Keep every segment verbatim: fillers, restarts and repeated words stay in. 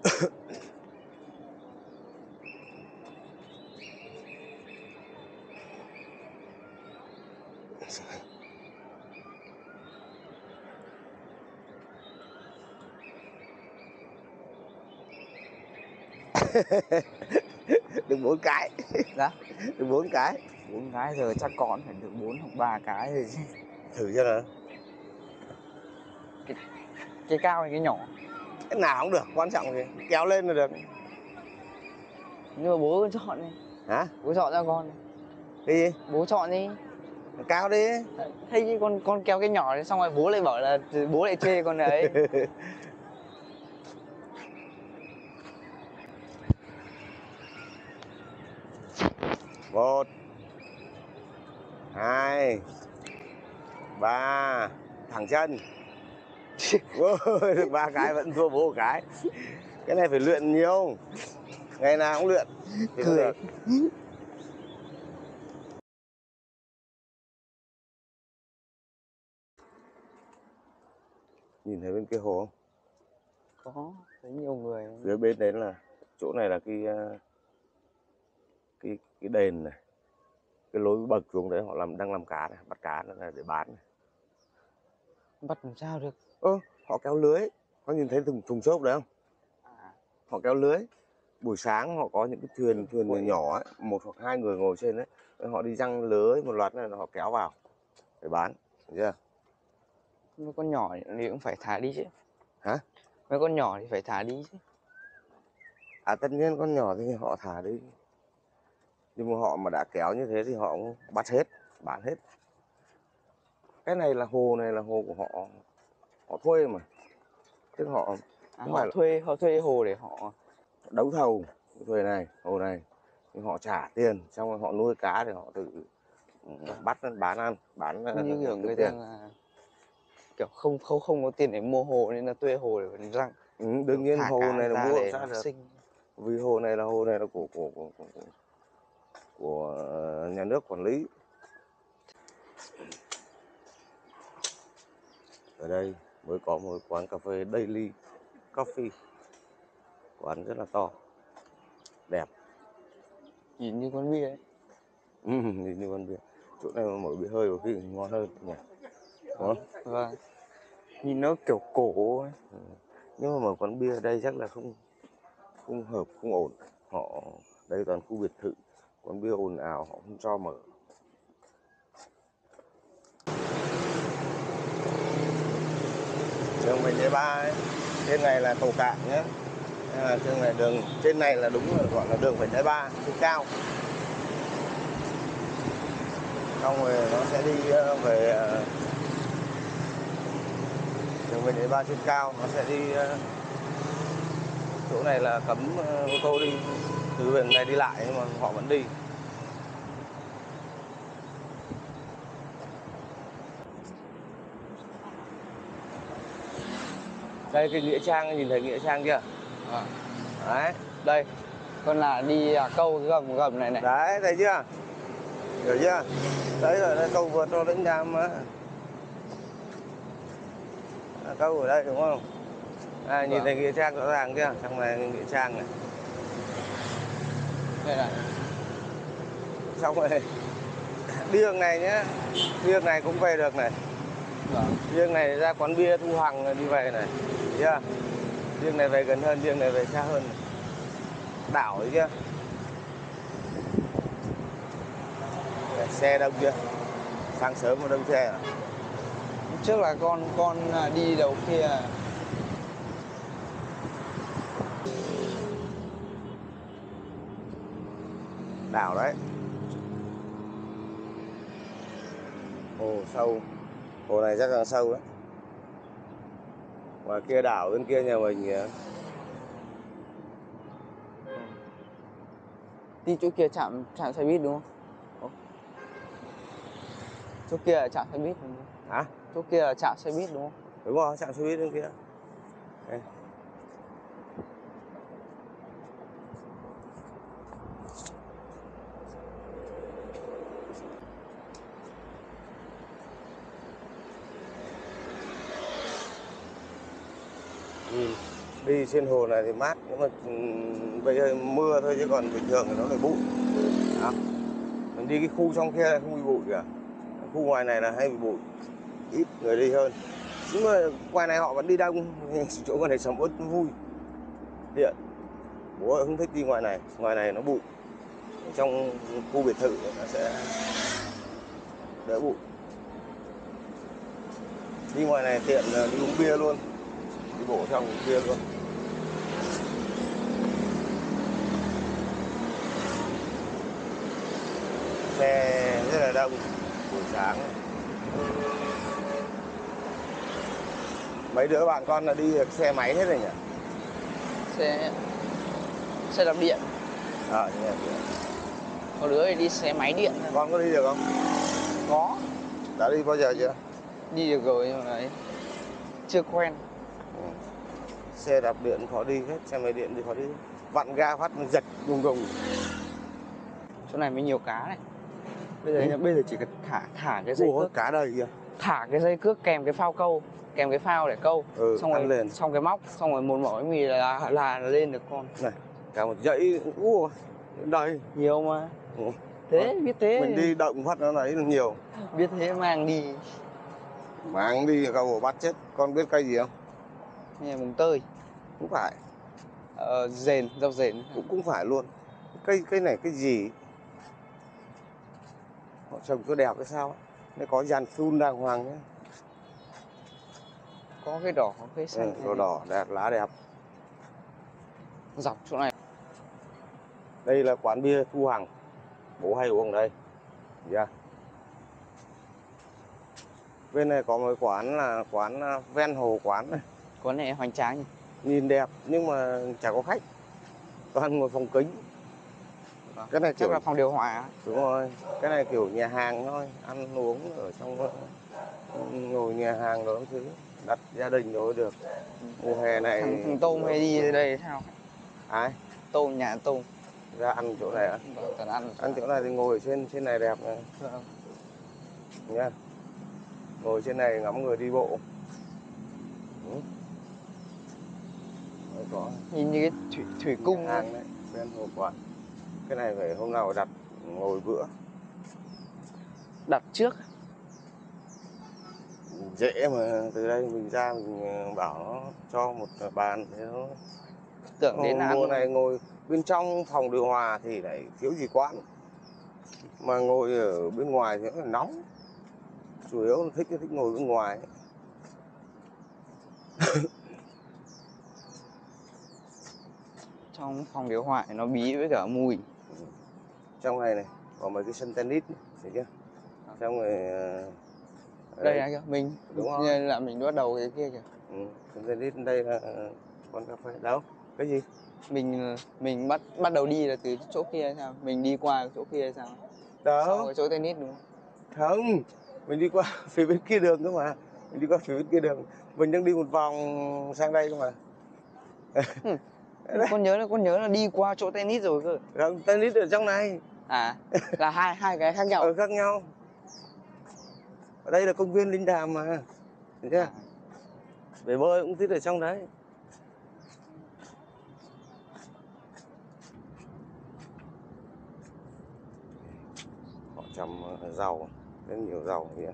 Được bốn cái. Dạ. Được bốn cái. Bốn cái giờ chắc con phải được bốn hoặc ba cái rồi chứ. Thử cho nào. Cái, cái cao hay cái nhỏ? Cái nào cũng được, quan trọng thì kéo lên là được. Nhưng mà bố chọn đi. Hả? Bố chọn cho con. Cái gì? Bố chọn đi. Cao đi. Hay con con kéo cái nhỏ đi, xong rồi bố lại bảo là bố lại chê con đấy. Một, hai, ba, thẳng chân. Được ba cái vẫn thua bố một cái. Cái này phải luyện nhiều, ngày nào cũng luyện thì có được. Nhìn thấy bên kia hồ không? Có, thấy nhiều người. Phía bên đấy là chỗ này là cái cái cái đền này, cái lối bậc xuống đấy họ làm đang làm cá này, bắt cá này để bán này. Bắt làm sao được? Ơ, ừ, họ kéo lưới, có nhìn thấy thùng thùng xốp đấy không? À. Họ kéo lưới. Buổi sáng họ có những cái thuyền thuyền nhỏ ấy, một hoặc hai người ngồi trên đấy, họ đi giăng lưới một loạt này họ kéo vào để bán, thấy chưa? Mấy con nhỏ thì cũng phải thả đi chứ. Hả? Mấy con nhỏ thì phải thả đi chứ. À tất nhiên con nhỏ thì họ thả đi. Nhưng mà họ mà đã kéo như thế thì họ cũng bắt hết, bán hết. Cái này là hồ này là hồ của họ, họ thuê mà. Chứ họ À, họ thuê họ thuê hồ để họ đấu thầu thuê này, hồ này. Nhưng họ trả tiền xong rồi họ nuôi cá để họ tự bắt bán ăn, bán như kiểu người ta là kiểu không không không có tiền để mua hồ nên là thuê hồ để răng. Ừ, đương nhiên hồ này là mua sao được. Sinh. Vì hồ này là hồ này là của của của, của, của, của nhà nước quản lý. Ở đây mới có một quán cà phê Daily Coffee, quán rất là to, đẹp, nhìn như quán bia ấy. Ừ, nhìn như quán bia. Chỗ này mà mở bia hơi có khi ngon hơn nhỉ, đúng không? Vâng. Nhìn nó kiểu cổ ấy. Ừ. Nhưng mà mở quán bia ở đây chắc là không không hợp, không ổn. Họ đây toàn khu biệt thự, quán bia ồn ào họ không cho mở. Đường Vành Đai ba ấy, trên này là cầu cạn nhé. À, trên này đường trên này là đúng là gọi là đường Vành Đai ba trên cao. Xong rồi nó sẽ đi về đường Vành Đai ba trên cao, nó sẽ đi chỗ này là cấm ô tô đi từ đường này đi lại nhưng mà họ vẫn đi. Đây cái nghĩa trang, nhìn thấy nghĩa trang chưa? À. Đấy, đây con là đi à, câu cái gầm gầm này này. Đấy, thấy chưa? Hiểu chưa? Đấy rồi, đây câu vượt cho đến Nham á. Câu ở đây đúng không? À, nhìn thấy nghĩa trang rõ ràng chưa? Trong này nghĩa trang này. Đây này. Xong rồi đi đường này nhá, đi đường này cũng về được này. Vâng. Đi đường này ra quán bia Thu Hằng đi về này, thấy chưa? Đi đường này về gần hơn, đi đường này về xa hơn này. Đảo ấy chưa? Xe đông chưa? Sáng sớm mà đông xe à? Trước là con con đi đầu kia. Đảo đấy. Hồ sâu. Hồ này chắc là sâu đấy. Ngoài kia đảo bên kia nhà mình kìa. Đi chỗ kia chạm chạm xe buýt đúng không? Chỗ kia là chạm xe buýt đúng không? Hả? Chỗ kia là chạm xe buýt đúng không? Đúng rồi, chạm xe buýt bên kia. Đây. Nhìn Đi trên hồ này thì mát, nhưng mà ừ, bây giờ mưa thôi chứ còn bình thường thì nó lại bụi. Đó. Mình đi cái khu trong kia này không bị bụi cả. Khu ngoài này là hay bị bụi, ít người đi hơn. Nhưng mà ngoài này họ vẫn đi đông, chỗ ngoài này sầm uất vui. Điện. Bố không thích đi ngoài này, ngoài này nó bụi. Trong khu biệt thự nó sẽ đỡ bụi. Đi ngoài này tiện là đi uống bia luôn, đi bộ trong uống bia luôn. Xe rất là đông buổi sáng. Mấy đứa bạn con là đi được xe máy hết rồi nhỉ? Xe xe đạp điện. Ờ, à, Có đứa thì đi xe máy điện. con có đi được không? Có. Đã đi bao giờ chưa? Đi được rồi nhưng mà đấy chưa quen. Ừ. Xe đạp điện khó đi hết, xe máy điện thì khó đi. Vặn ga phát nó giật đùng đùng. Chỗ này mới nhiều cá này. Bây giờ Ừ. bây giờ chỉ cần thả thả cái dây Ủa, cước, cá đầy kìa. thả cái dây cước kèm cái phao câu, kèm cái phao để câu. Ừ, xong ăn rồi lên. xong cái móc, xong rồi một mỏ bánh mì là, là là lên được con. Này, cả một dãy ua đầy Nhiều mà. ừ. Thế Đó. Biết thế. Mình đi động phát nó lấy được nhiều. Biết thế mang đi. Mang đi câu bắt chết. Con biết cây gì không? Nhà mùng tơi. Cũng phải. Ờ, dền, rau dền. Cũng cũng phải luôn. Cây cây này cái gì? Họ trồng cứ đẹp hay sao? Nó có dàn phun đàng hoàng nhé. Có cái đỏ, có cái xanh. Ừ, đỏ đỏ đẹp, lá đẹp. Dọc chỗ này. Đây là quán bia Thu Hằng. Bố hay uống ở đây. Yeah. Bên này có một quán là quán ven hồ quán này. Quán này hoành tráng nhỉ? Nhìn đẹp nhưng mà chả có khách. Toàn ngồi phòng kính. Vâng. Cái này Chắc kiểu là phòng điều hòa. Đúng rồi. Cái này kiểu nhà hàng thôi, ăn uống ở trong ngồi nhà hàng đó thứ, đặt gia đình đó được. Mùa hè này Thằng, thằng Tôm hay đi ở đây sao? Ai? Tôm, nhà Tôm. Ra ăn chỗ này ạ? Vâng, toàn ăn. Ăn chỗ này thì ngồi trên trên này đẹp này. Vâng. Nhá. Ngồi trên này ngắm người đi bộ. Ừ. Đấy, có Nhìn như cái thủy, thủy cung hàng đấy, bên hồ quán. Cái này phải hôm nào đặt ngồi bữa. đặt trước. Dễ mà, từ đây mình ra mình bảo nó cho một bàn thế nó Tưởng đến là ăn mùa luôn. này ngồi bên trong phòng điều hòa thì lại thiếu gì quán, mà ngồi ở bên ngoài thì nó nóng, chủ yếu là thích thích ngồi bên ngoài. Trong phòng điều hòa nó bí với cả mùi. Trong này này có mấy cái sân tennis, thấy chưa? Xong rồi đây, đây là kìa, mình đúng như rồi, là mình bắt đầu cái kia kìa. ừ, sân tennis đây là quán cà phê đâu, cái gì? Mình mình bắt bắt đầu đi là từ chỗ kia hay sao? Mình đi qua chỗ kia hay sao? Đó. Sau cái chỗ tennis đúng không? Không, mình đi qua phía bên kia đường cơ mà. Mình đi qua phía bên kia đường. Mình đang đi một vòng sang đây cơ mà. Ừ. Con nhớ là con nhớ là đi qua chỗ tennis rồi cơ. Không, tennis ở trong này. À, là hai hai cái khác nhau. Ở khác nhau. Ở đây là công viên Linh Đàm mà. Thấy chưa? À. Bể bơi cũng thích ở trong đấy. Họ trồng rau, rất nhiều rau kìa.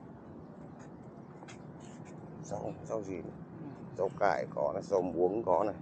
Rau, rau gì? Rau cải có này, rau muống có này.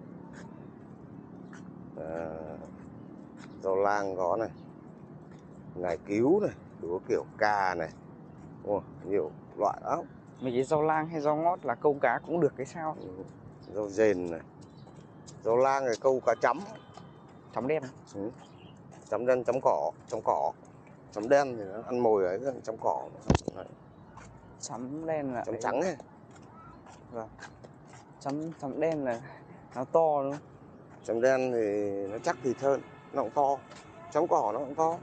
À, rau lang có này. Ngải cứu này, đủ kiểu cà này. Ồ, nhiều loại lắm. Mấy cái rau lang hay rau ngót là câu cá cũng được cái sao? Ừ, rau dền này. Rau lang này câu cá chấm. Chấm đen. Ừ. Chấm đen, chấm cỏ, chấm cỏ. Chấm đen thì nó ăn mồi ấy, chấm cỏ. Đấy. Chấm đen là Chấm trắng ấy. Vâng. Chấm chấm đen là nó to đúng không? Chấm đen thì nó chắc thịt hơn, nó cũng to. Chấm cỏ nó cũng to.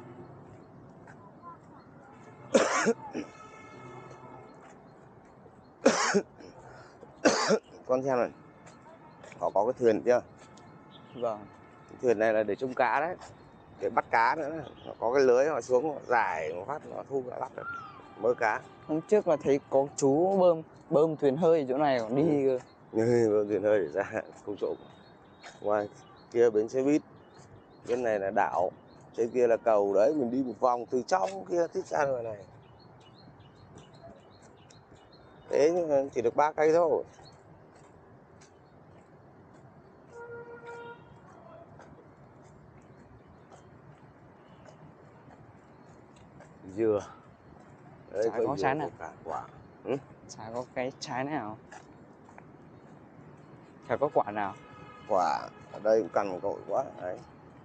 Con xem này, họ có cái thuyền chưa? Vâng. Cái thuyền này là để trông cá đấy, để bắt cá nữa. Họ có cái lưới họ xuống họ giải một phát nó thu cả bắt được mớ cá. Hôm trước là thấy có chú bơm bơm thuyền hơi ở chỗ này còn đi cơ. Nhưng thuyền hơi để ra không trộm. Ngoài kia bến xe buýt, bên này là đảo, trên kia là cầu. Đấy, mình đi một vòng từ trong kia thích ra ngoài này. Thế nhưng mà chỉ được ba cây thôi. Dừa. Đấy, Chả có dừa, trái nào. có cả quả. Ừ? Chả có cái trái nào. Chả có quả nào. Quả ở đây cũng cằn cội quá. Đấy.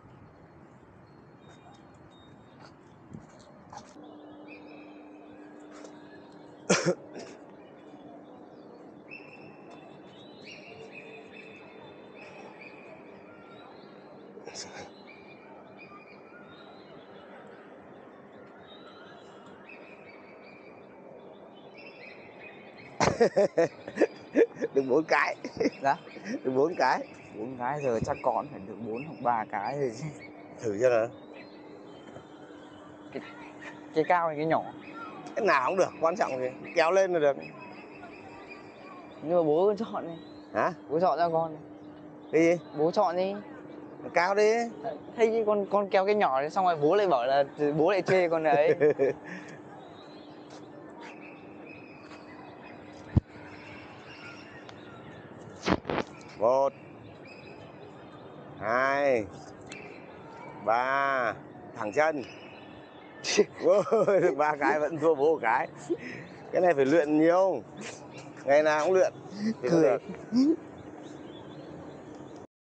Được bốn cái. Dạ. Được bốn cái. Bốn cái giờ chắc còn phải được bốn hoặc ba cái rồi chứ. Thử cho nào. Cái cao hay cái nhỏ? Cái nào cũng được, quan trọng gì kéo lên là được. Nhưng mà bố cứ chọn đi. Hả? Bố chọn cho con. Cái gì? Bố chọn đi. Cao đi. Thế chứ con con kéo cái nhỏ đi xong rồi bố lại bảo là bố lại chê con đấy. Một, hai, ba, thẳng chân. Ôi, ba cái vẫn thua bố một cái. Cái này phải luyện nhiều, ngày nào cũng luyện thì mới Cười. được.